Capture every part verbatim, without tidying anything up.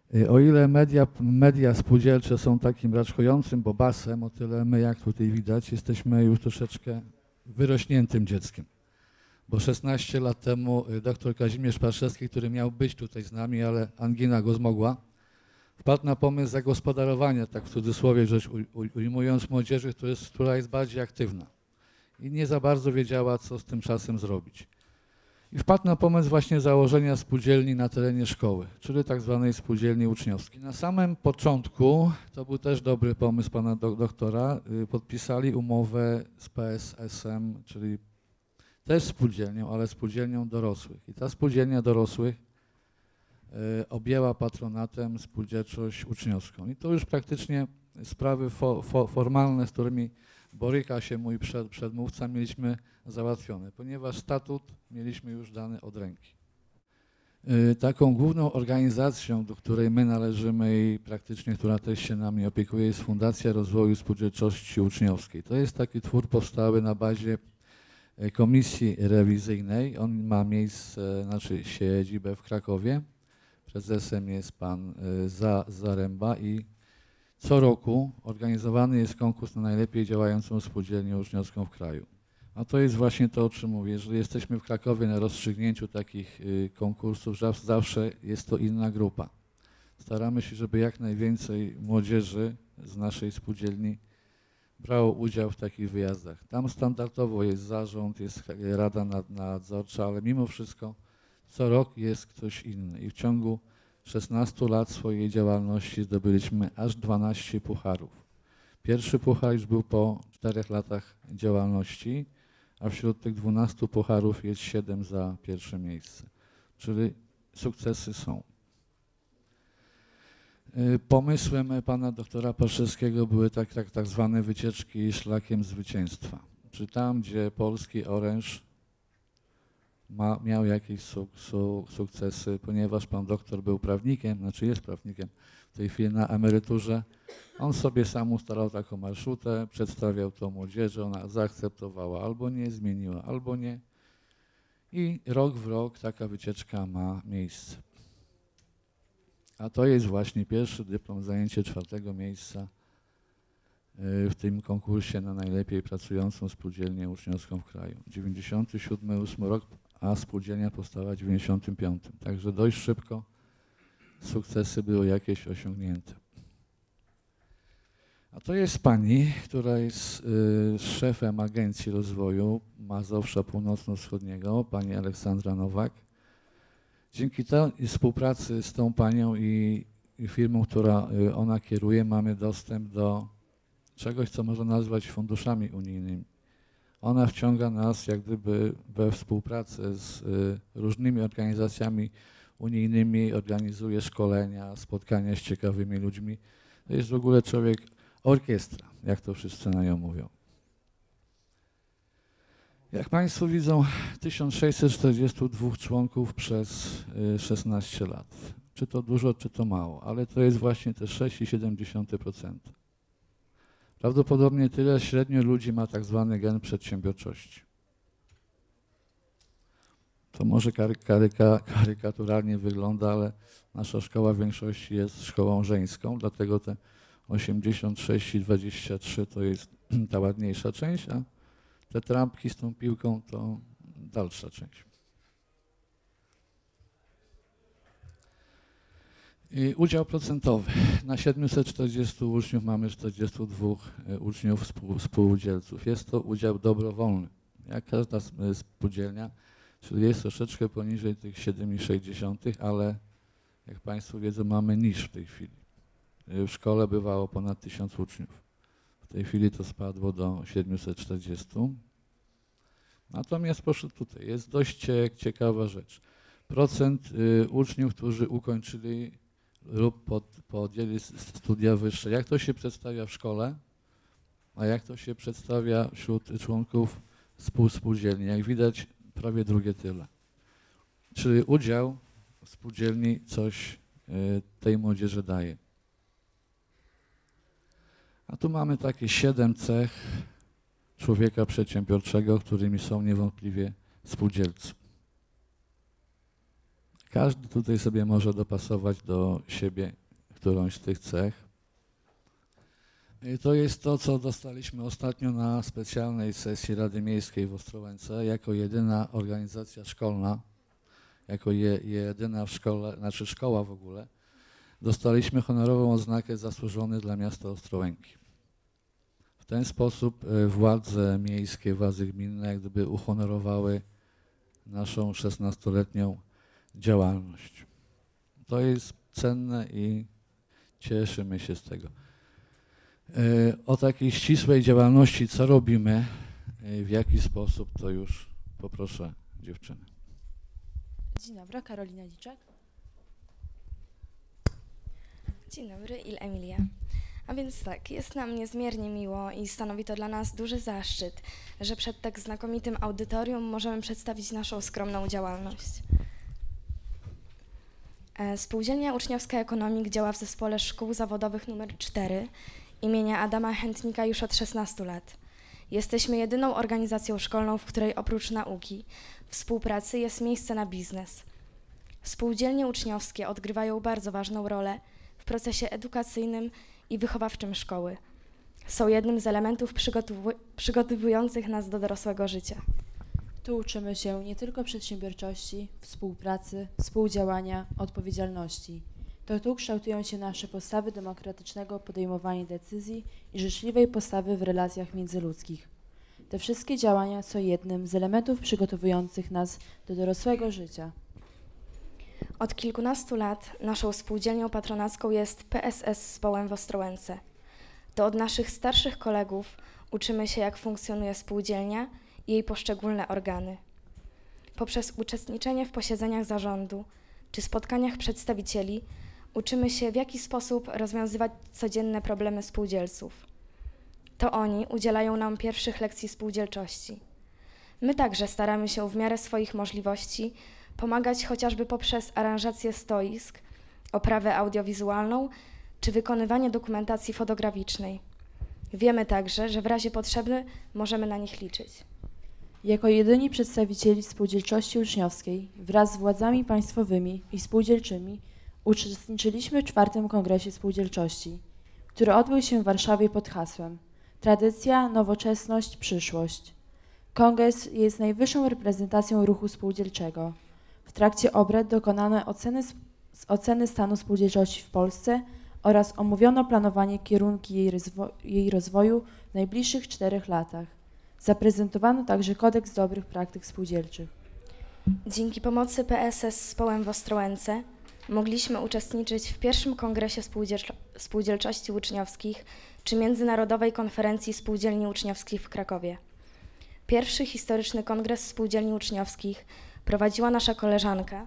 O ile media, media spółdzielcze są takim raczkującym bobasem, o tyle my, jak tutaj widać, jesteśmy już troszeczkę wyrośniętym dzieckiem. Bo szesnaście lat temu dr Kazimierz Parszewski, który miał być tutaj z nami, ale angina go zmogła, wpadł na pomysł zagospodarowania, tak w cudzysłowie rzecz ujmując, młodzieży, która jest, która jest bardziej aktywna i nie za bardzo wiedziała, co z tym czasem zrobić. I wpadł na pomysł właśnie założenia spółdzielni na terenie szkoły, czyli tak zwanej spółdzielni uczniowskiej. Na samym początku, to był też dobry pomysł pana do, doktora, yy, podpisali umowę z P S S-em, czyli też spółdzielnią, ale spółdzielnią dorosłych. I ta spółdzielnia dorosłych y, objęła patronatem spółdzielczość uczniowską. I to już praktycznie sprawy fo, fo, formalne, z którymi boryka się mój przed, przedmówca, mieliśmy załatwione, ponieważ statut mieliśmy już dany od ręki. Y, taką główną organizacją, do której my należymy i praktycznie, która też się nami opiekuje, jest Fundacja Rozwoju Spółdzielczości Uczniowskiej. To jest taki twór powstały na bazie komisji rewizyjnej. On ma miejsce, znaczy siedzibę w Krakowie. Prezesem jest pan Za, Zaręba i co roku organizowany jest konkurs na najlepiej działającą spółdzielnię uczniowską w kraju. A to jest właśnie to, o czym mówię. Jeżeli jesteśmy w Krakowie na rozstrzygnięciu takich konkursów, zawsze jest to inna grupa. Staramy się, żeby jak najwięcej młodzieży z naszej spółdzielni brało udział w takich wyjazdach. Tam standardowo jest zarząd, jest rada nadzorcza, ale mimo wszystko co rok jest ktoś inny. I w ciągu szesnastu lat swojej działalności zdobyliśmy aż dwanaście pucharów. Pierwszy puchar już był po czterech latach działalności, a wśród tych dwunastu pucharów jest siedem za pierwsze miejsce. Czyli sukcesy są. Pomysłem pana doktora Parszewskiego były tak, tak, tak zwane wycieczki szlakiem zwycięstwa. Czy tam, gdzie polski oręż ma, miał jakieś su, su, sukcesy, ponieważ pan doktor był prawnikiem, znaczy jest prawnikiem w tej chwili na emeryturze, on sobie sam ustalał taką marszrutę, przedstawiał to młodzieży, ona zaakceptowała albo nie, zmieniła albo nie i rok w rok taka wycieczka ma miejsce. A to jest właśnie pierwszy dyplom, zajęcie czwartego miejsca w tym konkursie na najlepiej pracującą spółdzielnię uczniowską w kraju. dziewięćdziesiąty siódmy ósmy rok, a spółdzielnia powstała w dziewięćdziesiątym piątym. Także dość szybko sukcesy były jakieś osiągnięte. A to jest pani, która jest y, szefem Agencji Rozwoju Mazowsza Północno-Wschodniego, pani Aleksandra Nowak. Dzięki tej współpracy z tą panią i, i firmą, która y, ona kieruje, mamy dostęp do czegoś, co można nazwać funduszami unijnymi. Ona wciąga nas jak gdyby we współpracę z y, różnymi organizacjami unijnymi, organizuje szkolenia, spotkania z ciekawymi ludźmi. To jest w ogóle człowiek orkiestra, jak to wszyscy na nią mówią. Jak państwo widzą, tysiąc sześćset czterdziestu dwóch członków przez y, szesnaście lat. Czy to dużo, czy to mało, ale to jest właśnie te sześć przecinek siedem procent. Prawdopodobnie tyle średnio ludzi ma tak zwany gen przedsiębiorczości. To może karyka, karykaturalnie wygląda, ale nasza szkoła w większości jest szkołą żeńską, dlatego te osiemdziesiąt sześć i dwadzieścia trzy to jest ta ładniejsza część, a te trampki z tą piłką to dalsza część. I udział procentowy. Na siedmiuset czterdziestu uczniów mamy czterdziestu dwóch uczniów współ, współudzielców. Jest to udział dobrowolny, jak każda spółdzielnia, czyli jest troszeczkę poniżej tych siedem przecinek sześć, ale jak państwo wiedzą, mamy niż w tej chwili. W szkole bywało ponad tysiąc uczniów. W tej chwili to spadło do siedmiuset czterdziestu. Natomiast proszę tutaj, jest dość ciekawa rzecz. Procent y, uczniów, którzy ukończyli lub pod, podjęli studia wyższe. Jak to się przedstawia w szkole, a jak to się przedstawia wśród członków współspółdzielni? Jak widać, prawie drugie tyle. Czyli udział w spółdzielni coś y, tej młodzieży daje. A tu mamy takie siedem cech człowieka przedsiębiorczego, którymi są niewątpliwie spółdzielcy. Każdy tutaj sobie może dopasować do siebie którąś z tych cech. I to jest to, co dostaliśmy ostatnio na specjalnej sesji Rady Miejskiej w Ostrołęce jako jedyna organizacja szkolna, jako je, jedyna w szkole, znaczy szkoła w ogóle, dostaliśmy honorową oznakę zasłużony dla miasta Ostrołęki. W ten sposób władze miejskie, władze gminne jak gdyby uhonorowały naszą szesnastoletnią działalność. To jest cenne i cieszymy się z tego. O takiej ścisłej działalności, co robimy, w jaki sposób, to już poproszę dziewczyny. Dzień dobry, Karolina Liczek. Dzień dobry, Il Emilia. A więc tak, jest nam niezmiernie miło i stanowi to dla nas duży zaszczyt, że przed tak znakomitym audytorium możemy przedstawić naszą skromną działalność. Spółdzielnia Uczniowska Ekonomik działa w zespole szkół zawodowych numer cztery imienia Adama Chętnika już od szesnastu lat. Jesteśmy jedyną organizacją szkolną, w której oprócz nauki, współpracy jest miejsce na biznes. Spółdzielnie uczniowskie odgrywają bardzo ważną rolę w procesie edukacyjnym i wychowawczym szkoły. Są jednym z elementów przygotowu- przygotowujących nas do dorosłego życia. Tu uczymy się nie tylko przedsiębiorczości, współpracy, współdziałania, odpowiedzialności. To tu kształtują się nasze postawy demokratycznego podejmowania decyzji i życzliwej postawy w relacjach międzyludzkich. Te wszystkie działania są jednym z elementów przygotowujących nas do dorosłego życia. Od kilkunastu lat naszą spółdzielnią patronacką jest P S S Zespołem w Ostrołęce. To od naszych starszych kolegów uczymy się, jak funkcjonuje spółdzielnia i jej poszczególne organy. Poprzez uczestniczenie w posiedzeniach zarządu czy spotkaniach przedstawicieli uczymy się, w jaki sposób rozwiązywać codzienne problemy spółdzielców. To oni udzielają nam pierwszych lekcji spółdzielczości. My także staramy się w miarę swoich możliwości pomagać chociażby poprzez aranżację stoisk, oprawę audiowizualną czy wykonywanie dokumentacji fotograficznej. Wiemy także, że w razie potrzeby możemy na nich liczyć. Jako jedyni przedstawicieli spółdzielczości uczniowskiej wraz z władzami państwowymi i spółdzielczymi uczestniczyliśmy w czwartym Kongresie Spółdzielczości, który odbył się w Warszawie pod hasłem Tradycja, nowoczesność, przyszłość. Kongres jest najwyższą reprezentacją ruchu spółdzielczego. W trakcie obrad dokonano oceny, oceny stanu spółdzielczości w Polsce oraz omówiono planowanie kierunki jej, rozwo jej rozwoju w najbliższych czterech latach. Zaprezentowano także kodeks dobrych praktyk spółdzielczych. Dzięki pomocy P S S Zespołem w Ostrołęce mogliśmy uczestniczyć w pierwszym Kongresie Spółdzielczo Spółdzielczości Uczniowskich czy Międzynarodowej Konferencji Spółdzielni Uczniowskich w Krakowie. Pierwszy historyczny Kongres Spółdzielni Uczniowskich prowadziła nasza koleżanka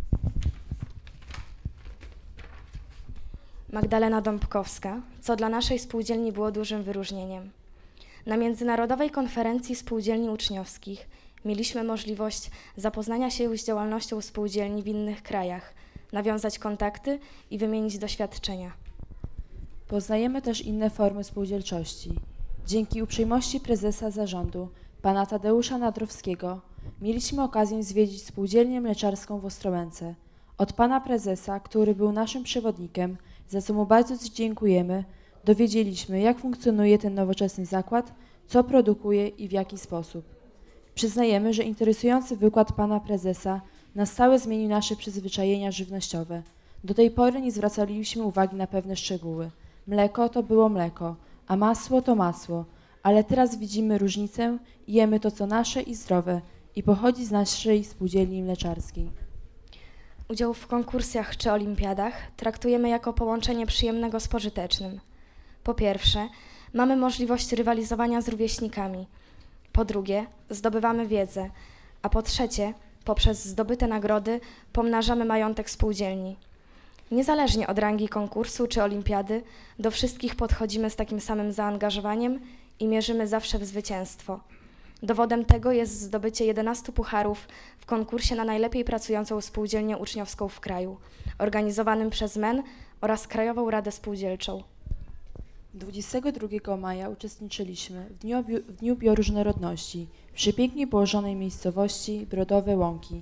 Magdalena Dąbkowska, co dla naszej spółdzielni było dużym wyróżnieniem. Na Międzynarodowej Konferencji Spółdzielni Uczniowskich mieliśmy możliwość zapoznania się z działalnością spółdzielni w innych krajach, nawiązać kontakty i wymienić doświadczenia. Poznajemy też inne formy spółdzielczości. Dzięki uprzejmości prezesa zarządu, pana Tadeusza Nadrowskiego, mieliśmy okazję zwiedzić spółdzielnię mleczarską w Ostrołęce. Od pana prezesa, który był naszym przewodnikiem, za co mu bardzo dziękujemy, dowiedzieliśmy, jak funkcjonuje ten nowoczesny zakład, co produkuje i w jaki sposób. Przyznajemy, że interesujący wykład pana prezesa na stałe zmienił nasze przyzwyczajenia żywnościowe. Do tej pory nie zwracaliśmy uwagi na pewne szczegóły. Mleko to było mleko, a masło to masło, ale teraz widzimy różnicę i jemy to, co nasze i zdrowe i pochodzi z naszej spółdzielni mleczarskiej. Udział w konkursach czy olimpiadach traktujemy jako połączenie przyjemnego z pożytecznym. Po pierwsze, mamy możliwość rywalizowania z rówieśnikami. Po drugie, zdobywamy wiedzę. A po trzecie, poprzez zdobyte nagrody pomnażamy majątek spółdzielni. Niezależnie od rangi konkursu czy olimpiady, do wszystkich podchodzimy z takim samym zaangażowaniem i mierzymy zawsze w zwycięstwo. Dowodem tego jest zdobycie jedenastu pucharów w konkursie na najlepiej pracującą spółdzielnię uczniowską w kraju, organizowanym przez M E N oraz Krajową Radę Spółdzielczą. dwudziestego drugiego maja uczestniczyliśmy w Dniu, w Dniu Bioróżnorodności w przepięknie położonej miejscowości Brodowe Łąki.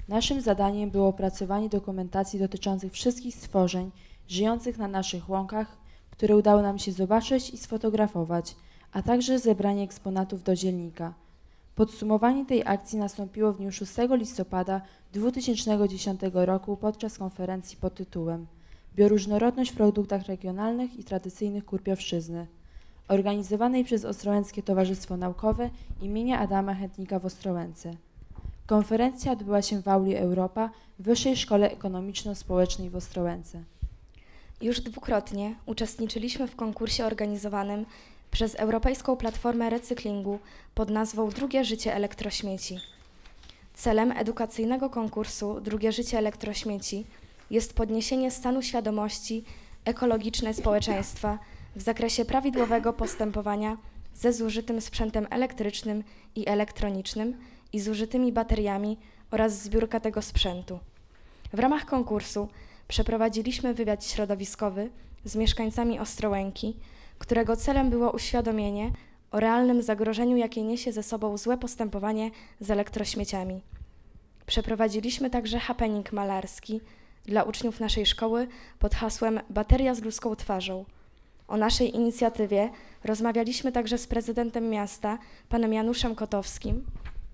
Naszym zadaniem było opracowanie dokumentacji dotyczących wszystkich stworzeń żyjących na naszych łąkach, które udało nam się zobaczyć i sfotografować, a także zebranie eksponatów do dziennika. Podsumowanie tej akcji nastąpiło w dniu szóstego listopada dwa tysiące dziesiątego roku podczas konferencji pod tytułem Bioróżnorodność w produktach regionalnych i tradycyjnych Kurpiowszczyzny, organizowanej przez Ostrołęckie Towarzystwo Naukowe imienia Adama Chętnika w Ostrołęce. Konferencja odbyła się w auli Europa w Wyższej Szkole Ekonomiczno-Społecznej w Ostrołęce. Już dwukrotnie uczestniczyliśmy w konkursie organizowanym przez Europejską Platformę Recyklingu pod nazwą Drugie życie elektrośmieci. Celem edukacyjnego konkursu Drugie życie elektrośmieci jest podniesienie stanu świadomości ekologicznej społeczeństwa w zakresie prawidłowego postępowania ze zużytym sprzętem elektrycznym i elektronicznym i zużytymi bateriami oraz zbiórka tego sprzętu. W ramach konkursu przeprowadziliśmy wywiad środowiskowy z mieszkańcami Ostrołęki, którego celem było uświadomienie o realnym zagrożeniu, jakie niesie ze sobą złe postępowanie z elektrośmieciami. Przeprowadziliśmy także happening malarski dla uczniów naszej szkoły pod hasłem Bateria z ludzką twarzą. O naszej inicjatywie rozmawialiśmy także z prezydentem miasta, panem Januszem Kotowskim.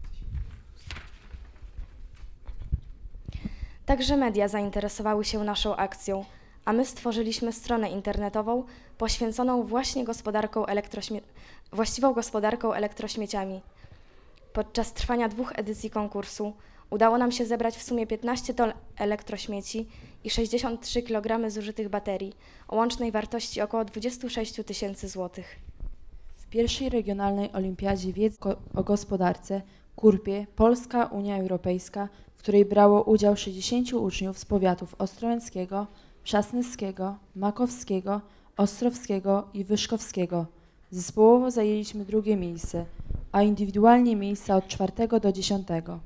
Także media zainteresowały się naszą akcją, a my stworzyliśmy stronę internetową poświęconą właśnie gospodarką elektrośmie- właściwą gospodarką elektrośmieciami. Podczas trwania dwóch edycji konkursu udało nam się zebrać w sumie piętnaście ton elektrośmieci i sześćdziesiąt trzy kilogramy zużytych baterii o łącznej wartości około dwadzieścia sześć tysięcy złotych. W pierwszej regionalnej olimpiadzie wiedzy o gospodarce Kurpie Polska Unia Europejska, w której brało udział sześćdziesięciu uczniów z powiatów ostrołęckiego, przasnyskiego, makowskiego, ostrowskiego i wyszkowskiego. Zespołowo zajęliśmy drugie miejsce, a indywidualnie miejsca od czwartego do dziesiątego.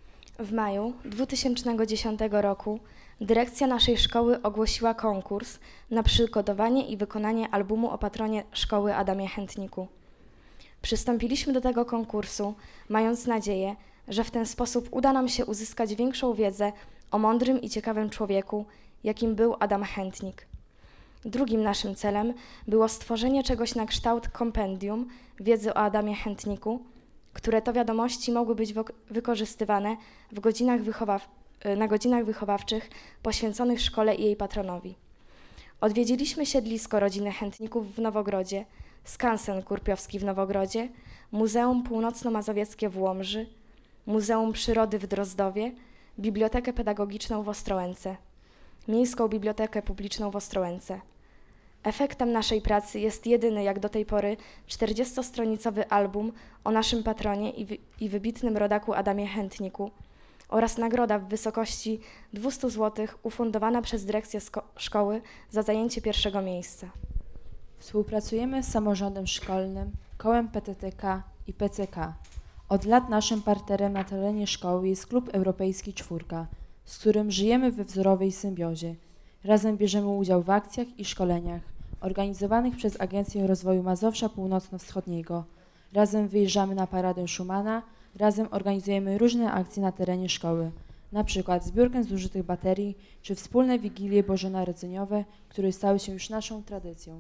W maju dwa tysiące dziesiątego roku dyrekcja naszej szkoły ogłosiła konkurs na przygotowanie i wykonanie albumu o patronie szkoły Adamie Chętniku. Przystąpiliśmy do tego konkursu, mając nadzieję, że w ten sposób uda nam się uzyskać większą wiedzę o mądrym i ciekawym człowieku, jakim był Adam Chętnik. Drugim naszym celem było stworzenie czegoś na kształt kompendium wiedzy o Adamie Chętniku, które to wiadomości mogły być wykorzystywane w godzinach wychowaw- na godzinach wychowawczych poświęconych szkole i jej patronowi. Odwiedziliśmy siedlisko rodziny Chętników w Nowogrodzie, skansen kurpiowski w Nowogrodzie, Muzeum Północno-Mazowieckie w Łomży, Muzeum Przyrody w Drozdowie, Bibliotekę Pedagogiczną w Ostrołęce, Miejską Bibliotekę Publiczną w Ostrołęce. Efektem naszej pracy jest jedyny jak do tej pory czterdziestostronicowy album o naszym patronie i, wy- i wybitnym rodaku Adamie Chętniku oraz nagroda w wysokości dwieście złotych ufundowana przez dyrekcję sko- szkoły za zajęcie pierwszego miejsca. Współpracujemy z samorządem szkolnym, kołem P T T K i P C K. Od lat naszym partnerem na terenie szkoły jest Klub Europejski Czwórka, z którym żyjemy we wzorowej symbiozie. Razem bierzemy udział w akcjach i szkoleniach organizowanych przez Agencję Rozwoju Mazowsza Północno-Wschodniego. Razem wyjeżdżamy na Paradę Schumana, razem organizujemy różne akcje na terenie szkoły, na przykład zbiórkę zużytych baterii czy wspólne wigilie bożonarodzeniowe, które stały się już naszą tradycją.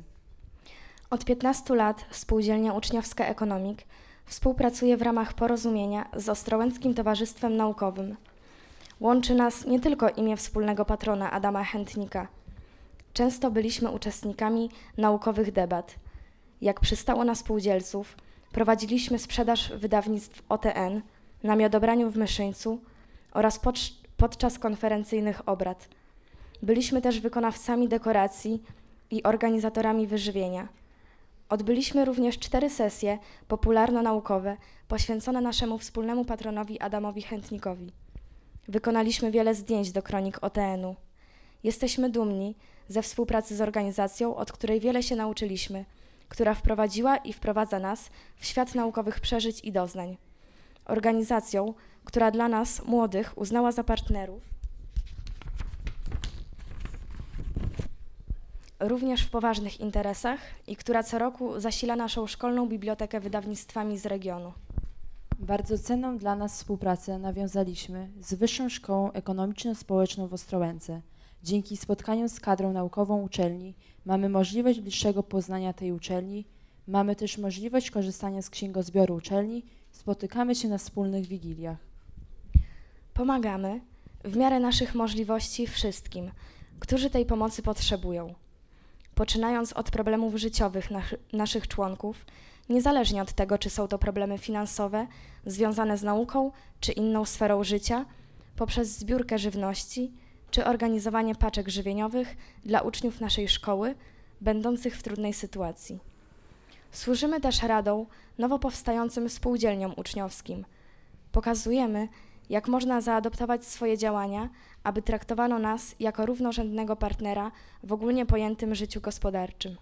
Od piętnastu lat Spółdzielnia Uczniowska Ekonomik współpracuje w ramach porozumienia z Ostrołęckim Towarzystwem Naukowym. Łączy nas nie tylko imię wspólnego patrona Adama Chętnika. Często byliśmy uczestnikami naukowych debat. Jak przystało na spółdzielców, prowadziliśmy sprzedaż wydawnictw O T N na Miodobraniu w Myszyńcu oraz pod, podczas konferencyjnych obrad. Byliśmy też wykonawcami dekoracji i organizatorami wyżywienia. Odbyliśmy również cztery sesje popularno-naukowe poświęcone naszemu wspólnemu patronowi Adamowi Chętnikowi. Wykonaliśmy wiele zdjęć do kronik O T N-u. Jesteśmy dumni ze współpracy z organizacją, od której wiele się nauczyliśmy, która wprowadziła i wprowadza nas w świat naukowych przeżyć i doznań. Organizacją, która dla nas, młodych, uznała za partnerów również w poważnych interesach i która co roku zasila naszą szkolną bibliotekę wydawnictwami z regionu. Bardzo cenną dla nas współpracę nawiązaliśmy z Wyższą Szkołą Ekonomiczno-Społeczną w Ostrołęce. Dzięki spotkaniom z kadrą naukową uczelni mamy możliwość bliższego poznania tej uczelni, mamy też możliwość korzystania z księgozbioru uczelni, spotykamy się na wspólnych wigiliach. Pomagamy w miarę naszych możliwości wszystkim, którzy tej pomocy potrzebują. Poczynając od problemów życiowych nach- naszych członków, niezależnie od tego, czy są to problemy finansowe, związane z nauką, czy inną sferą życia, poprzez zbiórkę żywności, czy organizowanie paczek żywieniowych dla uczniów naszej szkoły, będących w trudnej sytuacji. Służymy też radą nowo powstającym spółdzielniom uczniowskim. Pokazujemy, jak można zaadoptować swoje działania, aby traktowano nas jako równorzędnego partnera w ogólnie pojętym życiu gospodarczym.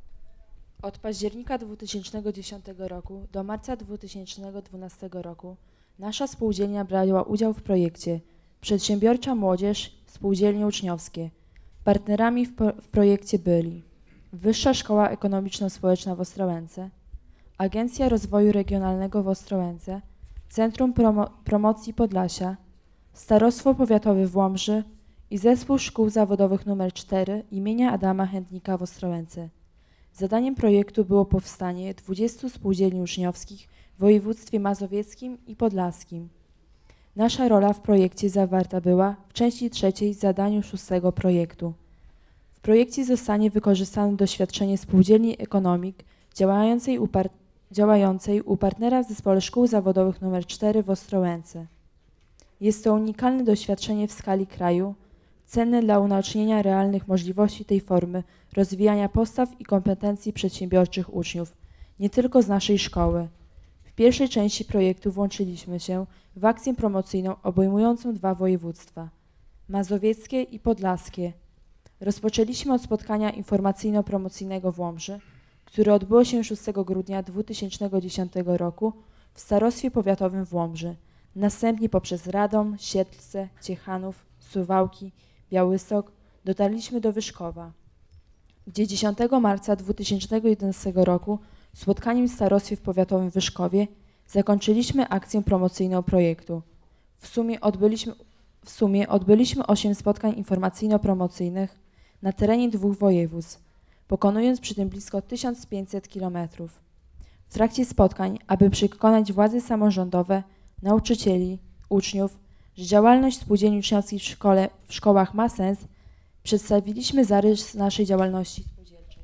Od października dwa tysiące dziesiątego roku do marca dwa tysiące dwunastego roku nasza spółdzielnia brała udział w projekcie Przedsiębiorcza Młodzież – Spółdzielnie Uczniowskie. Partnerami w, po, w projekcie byli Wyższa Szkoła Ekonomiczno-Społeczna w Ostrołęce, Agencja Rozwoju Regionalnego w Ostrołęce, Centrum Promo Promocji Podlasia, Starostwo Powiatowe w Łomży i Zespół Szkół Zawodowych nr cztery imienia Adama Chętnika w Ostrołęce. Zadaniem projektu było powstanie dwudziestu spółdzielni uczniowskich w województwie mazowieckim i podlaskim. Nasza rola w projekcie zawarta była w części trzeciej zadaniu szóstego projektu. W projekcie zostanie wykorzystane doświadczenie spółdzielni Ekonomik działającej u, par działającej u partnera w Zespole Szkół Zawodowych nr cztery w Ostrołęce. Jest to unikalne doświadczenie w skali kraju, cenne dla unaocznienia realnych możliwości tej formy rozwijania postaw i kompetencji przedsiębiorczych uczniów, nie tylko z naszej szkoły. W pierwszej części projektu włączyliśmy się w akcję promocyjną obejmującą dwa województwa, mazowieckie i podlaskie. Rozpoczęliśmy od spotkania informacyjno-promocyjnego w Łomży, które odbyło się szóstego grudnia dwa tysiące dziesiątego roku w Starostwie Powiatowym w Łomży, następnie poprzez Radom, Siedlce, Ciechanów, Suwałki, Białystok dotarliśmy do Wyszkowa, gdzie dziesiątego marca dwa tysiące jedenastego roku spotkaniem w Starostwie Powiatowym w Wyszkowie zakończyliśmy akcję promocyjną projektu. W sumie odbyliśmy, w sumie odbyliśmy osiem spotkań informacyjno-promocyjnych na terenie dwóch województw, pokonując przy tym blisko tysiąc pięćset kilometrów. W trakcie spotkań, aby przekonać władze samorządowe, nauczycieli, uczniów, że działalność spółdzielni uczniowskich w, szkole, w szkołach ma sens, przedstawiliśmy zarys naszej działalności spółdzielczej.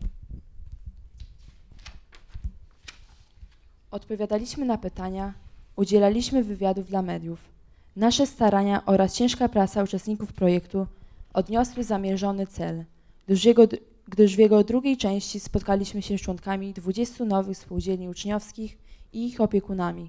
Odpowiadaliśmy na pytania, udzielaliśmy wywiadów dla mediów. Nasze starania oraz ciężka praca uczestników projektu odniosły zamierzony cel, gdyż w jego, gdyż w jego drugiej części spotkaliśmy się z członkami dwudziestu nowych spółdzielni uczniowskich i ich opiekunami.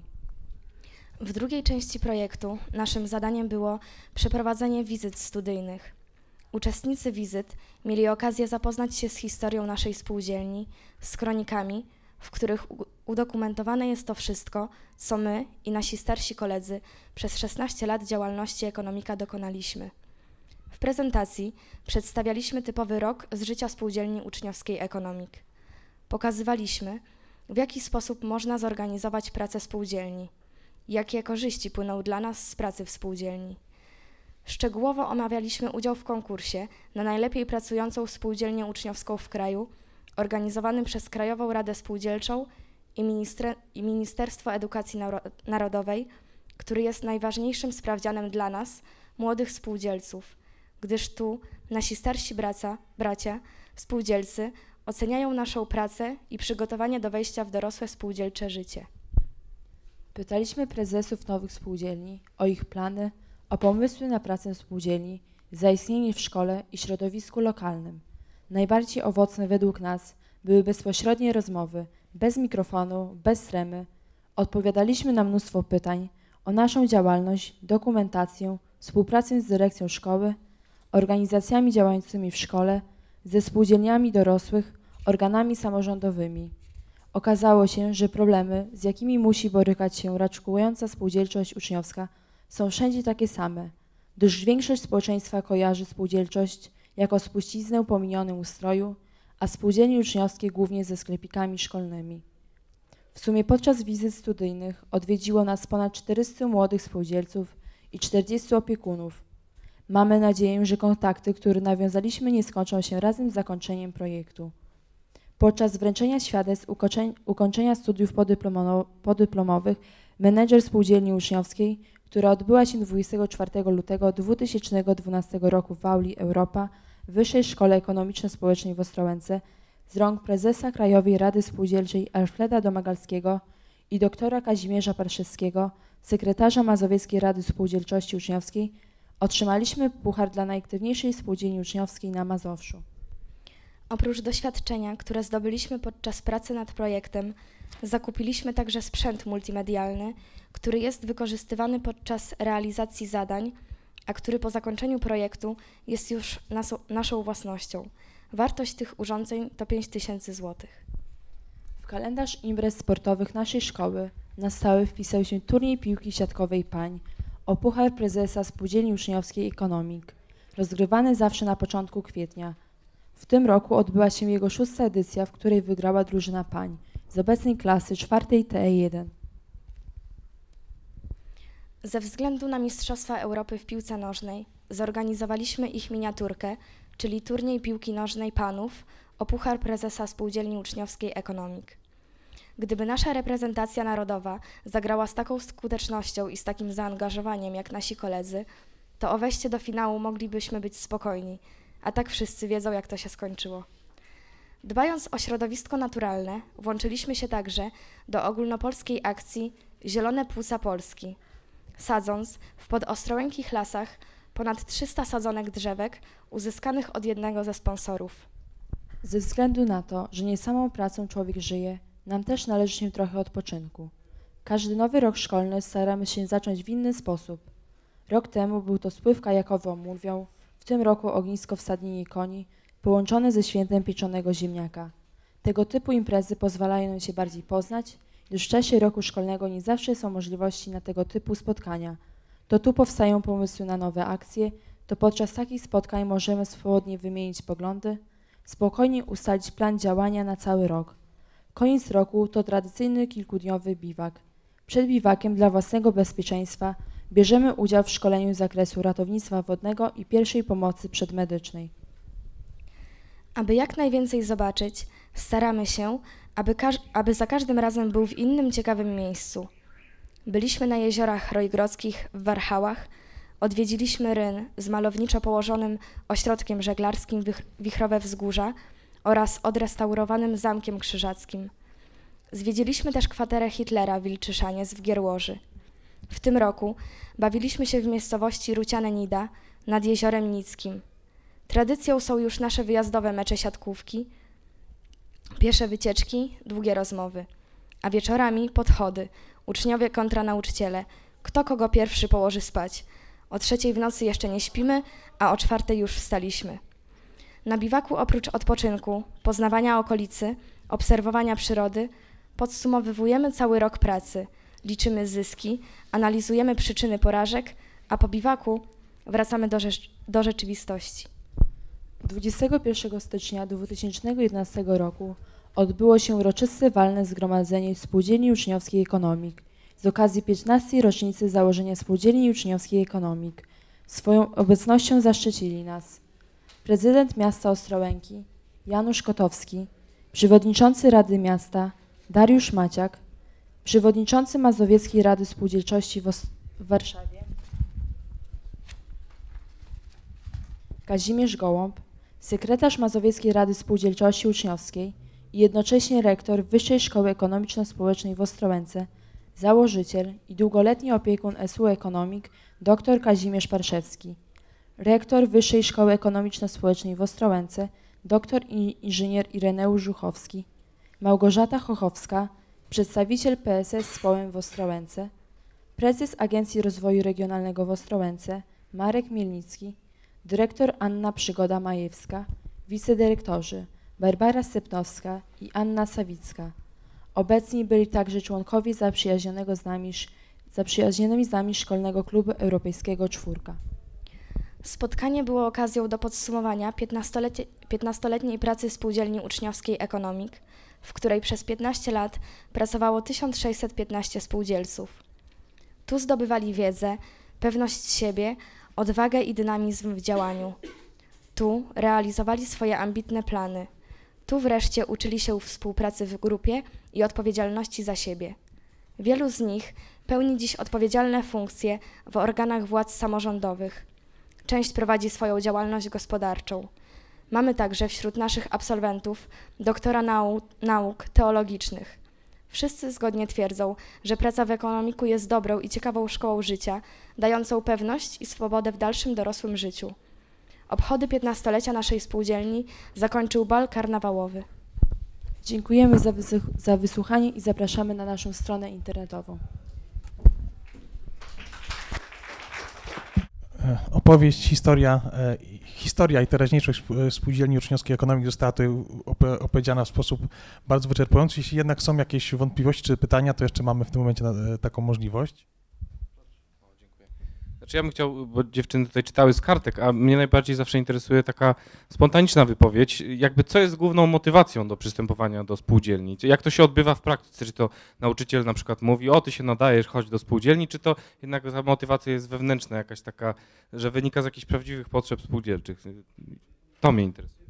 W drugiej części projektu naszym zadaniem było przeprowadzenie wizyt studyjnych. Uczestnicy wizyt mieli okazję zapoznać się z historią naszej spółdzielni, z kronikami, w których udokumentowane jest to wszystko, co my i nasi starsi koledzy przez szesnaście lat działalności Ekonomika dokonaliśmy. W prezentacji przedstawialiśmy typowy rok z życia spółdzielni uczniowskiej Ekonomik. Pokazywaliśmy, w jaki sposób można zorganizować pracę spółdzielni, jakie korzyści płyną dla nas z pracy w spółdzielni. Szczegółowo omawialiśmy udział w konkursie na najlepiej pracującą spółdzielnię uczniowską w kraju, organizowanym przez Krajową Radę Spółdzielczą i, Ministre, i Ministerstwo Edukacji Narodowej, który jest najważniejszym sprawdzianem dla nas, młodych spółdzielców, gdyż tu nasi starsi bracia, bracia spółdzielcy oceniają naszą pracę i przygotowanie do wejścia w dorosłe spółdzielcze życie. Pytaliśmy prezesów nowych spółdzielni o ich plany, o pomysły na pracę spółdzielni, zaistnienie w szkole i środowisku lokalnym. Najbardziej owocne według nas były bezpośrednie rozmowy, bez mikrofonu, bez tremy. Odpowiadaliśmy na mnóstwo pytań o naszą działalność, dokumentację, współpracę z dyrekcją szkoły, organizacjami działającymi w szkole, ze spółdzielniami dorosłych, organami samorządowymi. Okazało się, że problemy, z jakimi musi borykać się raczkująca spółdzielczość uczniowska, są wszędzie takie same, gdyż większość społeczeństwa kojarzy spółdzielczość jako spuściznę po minionym ustroju, a spółdzielnie uczniowskie głównie ze sklepikami szkolnymi. W sumie podczas wizyt studyjnych odwiedziło nas ponad czterystu młodych spółdzielców i czterdziestu opiekunów. Mamy nadzieję, że kontakty, które nawiązaliśmy, nie skończą się razem z zakończeniem projektu. Podczas wręczenia świadectw ukończeń- ukończenia studiów podyplomo- podyplomowych menedżer spółdzielni uczniowskiej, która odbyła się dwudziestego czwartego lutego dwa tysiące dwunastego roku w auli Europa w Wyższej Szkole Ekonomiczno-Społecznej w Ostrołęce z rąk prezesa Krajowej Rady Spółdzielczej Alfreda Domagalskiego i doktora Kazimierza Parszewskiego, sekretarza Mazowieckiej Rady Spółdzielczości Uczniowskiej, otrzymaliśmy puchar dla najaktywniejszej spółdzielni uczniowskiej na Mazowszu. Oprócz doświadczenia, które zdobyliśmy podczas pracy nad projektem, zakupiliśmy także sprzęt multimedialny, który jest wykorzystywany podczas realizacji zadań, a który po zakończeniu projektu jest już naso- naszą własnością. Wartość tych urządzeń to pięć tysięcy złotych. W kalendarz imprez sportowych naszej szkoły na stałe wpisał się turniej piłki siatkowej pań o puchar prezesa Spółdzielni Uczniowskiej Ekonomik, rozgrywany zawsze na początku kwietnia. W tym roku odbyła się jego szósta edycja, w której wygrała drużyna pań z obecnej klasy czwartej T E jeden. Ze względu na Mistrzostwa Europy w piłce nożnej zorganizowaliśmy ich miniaturkę, czyli turniej piłki nożnej panów o puchar prezesa Spółdzielni Uczniowskiej Ekonomik. Gdyby nasza reprezentacja narodowa zagrała z taką skutecznością i z takim zaangażowaniem jak nasi koledzy, to o wejście do finału moglibyśmy być spokojni, a tak wszyscy wiedzą, jak to się skończyło. Dbając o środowisko naturalne, włączyliśmy się także do ogólnopolskiej akcji Zielone Płuca Polski, sadząc w podostrołękich lasach ponad trzysta sadzonek drzewek uzyskanych od jednego ze sponsorów. Ze względu na to, że nie samą pracą człowiek żyje, nam też należy się trochę odpoczynku. Każdy nowy rok szkolny staramy się zacząć w inny sposób. Rok temu był to spływ kajakowy Omurwią, w tym roku ognisko w stadninie koni, połączone ze świętem pieczonego ziemniaka. Tego typu imprezy pozwalają nam się bardziej poznać, gdyż w czasie roku szkolnego nie zawsze są możliwości na tego typu spotkania. To tu powstają pomysły na nowe akcje, to podczas takich spotkań możemy swobodnie wymienić poglądy, spokojnie ustalić plan działania na cały rok. Koniec roku to tradycyjny kilkudniowy biwak. Przed biwakiem dla własnego bezpieczeństwa bierzemy udział w szkoleniu z zakresu ratownictwa wodnego i pierwszej pomocy przedmedycznej. Aby jak najwięcej zobaczyć, staramy się, aby, każ- aby za każdym razem był w innym ciekawym miejscu. Byliśmy na jeziorach rojgrodzkich w Warchałach, odwiedziliśmy Ryn z malowniczo położonym ośrodkiem żeglarskim Wich- Wichrowe Wzgórza oraz odrestaurowanym Zamkiem Krzyżackim. Zwiedziliśmy też kwaterę Hitlera w Wilczyszaniec w Gierłoży. W tym roku bawiliśmy się w miejscowości Ruciane Nida nad Jeziorem Nickim. Tradycją są już nasze wyjazdowe mecze siatkówki, piesze wycieczki, długie rozmowy, a wieczorami podchody, uczniowie kontra nauczyciele, kto kogo pierwszy położy spać. O trzeciej w nocy jeszcze nie śpimy, a o czwartej już wstaliśmy. Na biwaku oprócz odpoczynku, poznawania okolicy, obserwowania przyrody, podsumowywujemy cały rok pracy, liczymy zyski, analizujemy przyczyny porażek, a po biwaku wracamy do, rzecz- do rzeczywistości. dwudziestego pierwszego stycznia dwa tysiące jedenastego roku odbyło się uroczyste walne zgromadzenie Spółdzielni Uczniowskiej Ekonomik z okazji piętnastej rocznicy założenia Spółdzielni Uczniowskiej Ekonomik. Swoją obecnością zaszczycili nas prezydent miasta Ostrołęki Janusz Kotowski, przewodniczący Rady Miasta Dariusz Maciak, przewodniczący Mazowieckiej Rady Spółdzielczości w, Os- w Warszawie Kazimierz Gołąb, sekretarz Mazowieckiej Rady Spółdzielczości Uczniowskiej i jednocześnie rektor Wyższej Szkoły Ekonomiczno-Społecznej w Ostrołęce, założyciel i długoletni opiekun S U Ekonomik dr Kazimierz Parszewski, rektor Wyższej Szkoły Ekonomiczno-Społecznej w Ostrołęce dr inżynier Ireneusz Żuchowski, Małgorzata Chochowska, przedstawiciel P S S Społem w Ostrołęce, prezes Agencji Rozwoju Regionalnego w Ostrołęce Marek Mielnicki, dyrektor Anna Przygoda-Majewska, wicedyrektorzy Barbara Stepnowska i Anna Sawicka. Obecni byli także członkowie zaprzyjaźnionego z nami, zaprzyjaźnionymi z nami Szkolnego Klubu Europejskiego Czwórka. Spotkanie było okazją do podsumowania piętnastoletniej pracy Spółdzielni Uczniowskiej Ekonomik, w której przez piętnaście lat pracowało tysiąc sześćset piętnaście spółdzielców. Tu zdobywali wiedzę, pewność siebie, odwagę i dynamizm w działaniu. Tu realizowali swoje ambitne plany. Tu wreszcie uczyli się współpracy w grupie i odpowiedzialności za siebie. Wielu z nich pełni dziś odpowiedzialne funkcje w organach władz samorządowych. Część prowadzi swoją działalność gospodarczą. Mamy także wśród naszych absolwentów doktora nau nauk teologicznych. Wszyscy zgodnie twierdzą, że praca w ekonomiku jest dobrą i ciekawą szkołą życia, dającą pewność i swobodę w dalszym dorosłym życiu. Obchody piętnastolecia naszej spółdzielni zakończył bal karnawałowy. Dziękujemy za, za wysłuchanie i zapraszamy na naszą stronę internetową. Opowieść, historia, historia i teraźniejszość Spółdzielni Uczniowskiej Ekonomiki została tutaj opowiedziana w sposób bardzo wyczerpujący. Jeśli jednak są jakieś wątpliwości czy pytania, to jeszcze mamy w tym momencie taką możliwość. Znaczy ja bym chciał, bo dziewczyny tutaj czytały z kartek, a mnie najbardziej zawsze interesuje taka spontaniczna wypowiedź, jakby co jest główną motywacją do przystępowania do spółdzielni? Jak to się odbywa w praktyce? Czy to nauczyciel na przykład mówi, o ty się nadajesz, chodź do spółdzielni, czy to jednak ta motywacja jest wewnętrzna, jakaś taka, że wynika z jakichś prawdziwych potrzeb spółdzielczych? To mnie interesuje.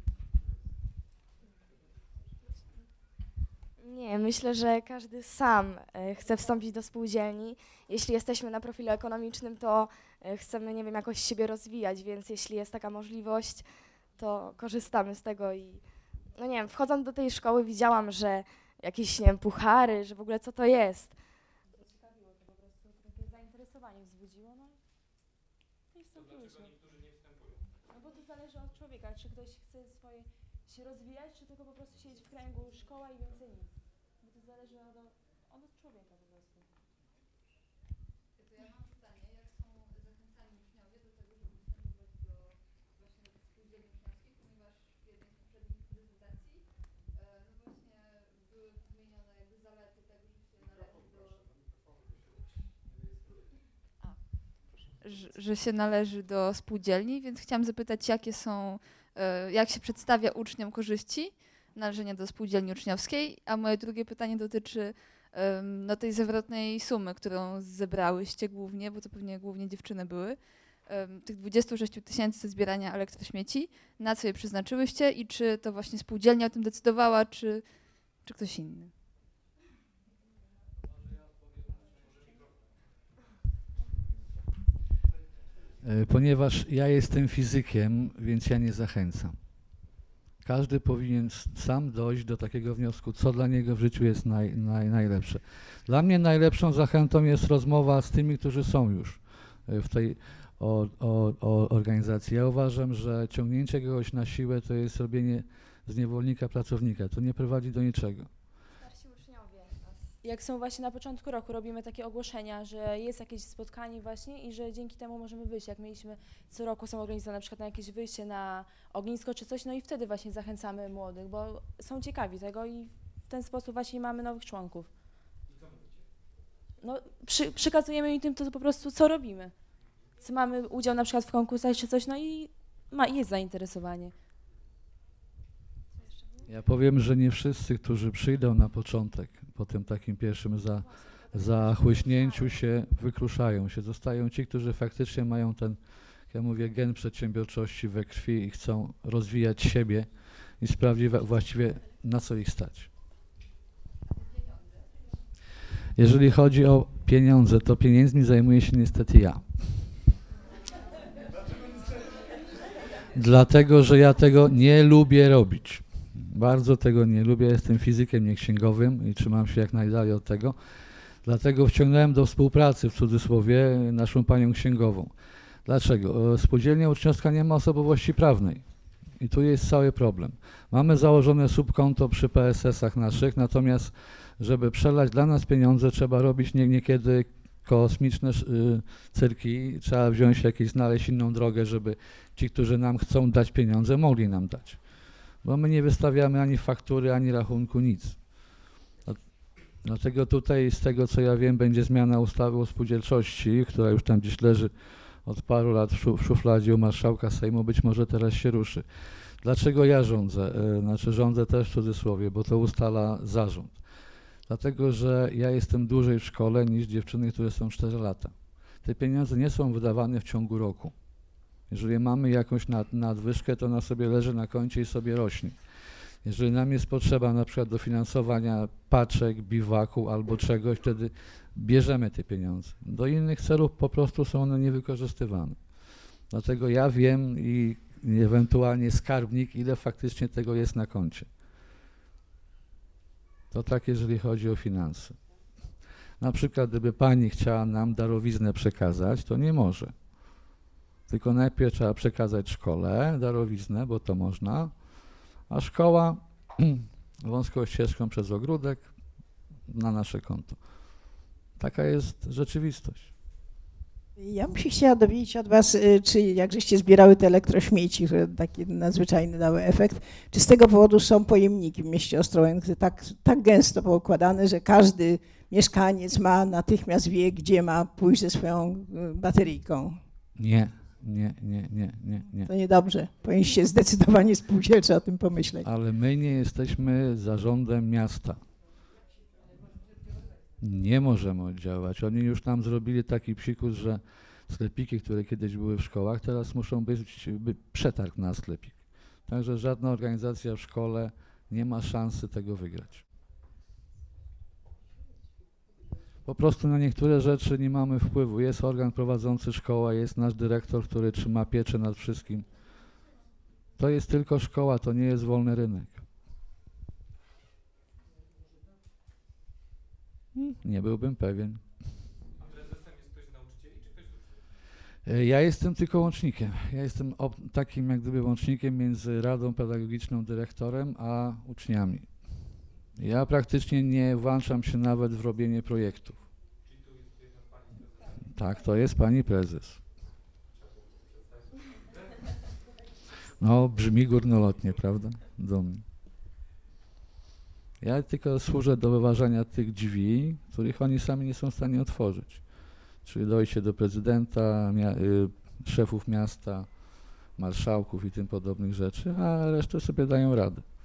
Nie, myślę, że każdy sam chce wstąpić do spółdzielni. Jeśli jesteśmy na profilu ekonomicznym, to chcemy, nie wiem, jakoś siebie rozwijać, więc jeśli jest taka możliwość, to korzystamy z tego i no nie wiem, wchodząc do tej szkoły widziałam, że jakieś, nie wiem, puchary, że w ogóle co to jest. Ciekawiło to po prostu, takie zainteresowanie wzbudziło, no i wstąpiłyśmy. No bo to zależy od człowieka, czy ktoś chce swoje się rozwijać, czy tylko po prostu siedzieć w kręgu szkoła i więcej nic. Bo to zależy od, od człowieka po prostu. To ja mam pytanie, jak są zachęcani uczniowie do tego, żeby wstępować do właśnie do tych spółdzielni uczniowskich, ponieważ w jednej z poprzednich prezentacji e, no właśnie były wymienione jakby zalety tego, że się należy do... Że, że się należy do spółdzielni, więc chciałam zapytać, jakie są, e, jak się przedstawia uczniom korzyści należenia do spółdzielni uczniowskiej, a moje drugie pytanie dotyczy um, no, tej zawrotnej sumy, którą zebrałyście głównie, bo to pewnie głównie dziewczyny były, um, tych dwudziestu sześciu tysięcy ze zbierania elektrośmieci, na co je przeznaczyłyście i czy to właśnie spółdzielnia o tym decydowała, czy, czy ktoś inny? Ponieważ ja jestem fizykiem, więc ja nie zachęcam. Każdy powinien sam dojść do takiego wniosku, co dla niego w życiu jest naj, naj, najlepsze. Dla mnie najlepszą zachętą jest rozmowa z tymi, którzy są już w tej o, o, o organizacji. Ja uważam, że ciągnięcie kogoś na siłę to jest robienie z niewolnika pracownika. To nie prowadzi do niczego. Starsi uczniowie. Jak są właśnie na początku roku, robimy takie ogłoszenia, że jest jakieś spotkanie właśnie i że dzięki temu możemy wyjść. Jak mieliśmy co roku, są organizowane na przykład na jakieś wyjście na ognisko czy coś, no i wtedy właśnie zachęcamy młodych, bo są ciekawi tego i w ten sposób właśnie mamy nowych członków. No, przy, przekazujemy im tym to po prostu, co robimy. Co mamy udział na przykład w konkursach czy coś, no i ma, jest zainteresowanie. Ja powiem, że nie wszyscy, którzy przyjdą na początek, po tym takim pierwszym za, zachłyśnięciu się, wykruszają się. Zostają ci, którzy faktycznie mają ten, ja mówię, gen przedsiębiorczości we krwi i chcą rozwijać siebie i sprawdzić właściwie, na co ich stać. Jeżeli chodzi o pieniądze, to pieniędzmi zajmuję się niestety ja. Dlatego, że ja tego nie lubię robić. Bardzo tego nie lubię, jestem fizykiem, nie księgowym i trzymam się jak najdalej od tego. Dlatego wciągnąłem do współpracy, w cudzysłowie, naszą panią księgową. Dlaczego? Spółdzielnia uczniowska nie ma osobowości prawnej i tu jest cały problem. Mamy założone subkonto przy P S S ach naszych, natomiast żeby przelać dla nas pieniądze, trzeba robić nie, niekiedy kosmiczne y, cyrki, trzeba wziąć jakieś, znaleźć inną drogę, żeby ci, którzy nam chcą dać pieniądze, mogli nam dać. Bo my nie wystawiamy ani faktury, ani rachunku, nic. Dlatego tutaj, z tego co ja wiem, będzie zmiana ustawy o spółdzielczości, która już tam gdzieś leży od paru lat w szufladzie u marszałka Sejmu, być może teraz się ruszy. Dlaczego ja rządzę? E, Znaczy rządzę też w cudzysłowie, bo to ustala zarząd. Dlatego, że ja jestem dłużej w szkole niż dziewczyny, które są cztery lata. Te pieniądze nie są wydawane w ciągu roku. Jeżeli mamy jakąś nad, nadwyżkę, to ona sobie leży na koncie i sobie rośnie. Jeżeli nam jest potrzeba na przykład dofinansowania paczek, biwaku albo czegoś, wtedy bierzemy te pieniądze. Do innych celów po prostu są one niewykorzystywane. Dlatego ja wiem i ewentualnie skarbnik, ile faktycznie tego jest na koncie. To tak, jeżeli chodzi o finanse. Na przykład, gdyby pani chciała nam darowiznę przekazać, to nie może. Tylko najpierw trzeba przekazać szkole darowiznę, bo to można, a szkoła wąską ścieżką przez ogródek na nasze konto. Taka jest rzeczywistość. Ja bym się chciała dowiedzieć od was, y, czy jak żeście zbierały te elektrośmieci, które taki nadzwyczajny dały efekt, czy z tego powodu są pojemniki w mieście Ostrołęce tak, tak gęsto poukładane, że każdy mieszkaniec ma, natychmiast wie, gdzie ma pójść ze swoją y, bateryjką? Nie, nie, nie, nie, nie, nie. To niedobrze. Powinniście zdecydowanie spółdzielcze o tym pomyśleć. Ale my nie jesteśmy zarządem miasta. Nie możemy oddziaływać. Oni już nam zrobili taki psikus, że sklepiki, które kiedyś były w szkołach, teraz muszą być, być przetarg na sklepik. Także żadna organizacja w szkole nie ma szansy tego wygrać. Po prostu na niektóre rzeczy nie mamy wpływu. Jest organ prowadzący szkołę, jest nasz dyrektor, który trzyma pieczę nad wszystkim. To jest tylko szkoła, to nie jest wolny rynek. Nie byłbym pewien. A prezesem jest ktoś z nauczycieli, czy ktoś z uczniów? E, Ja jestem tylko łącznikiem. Ja jestem op- takim jak gdyby łącznikiem między Radą Pedagogiczną, dyrektorem, a uczniami. Ja praktycznie nie włączam się nawet w robienie projektów. Czyli tu jest jedna pani prezes. Tak, to jest pani prezes. No, brzmi górnolotnie, prawda? Do mnie. Ja tylko służę do wyważania tych drzwi, których oni sami nie są w stanie otworzyć. Czyli dojście do prezydenta, mia- y, szefów miasta, marszałków i tym podobnych rzeczy, a resztę sobie dają radę.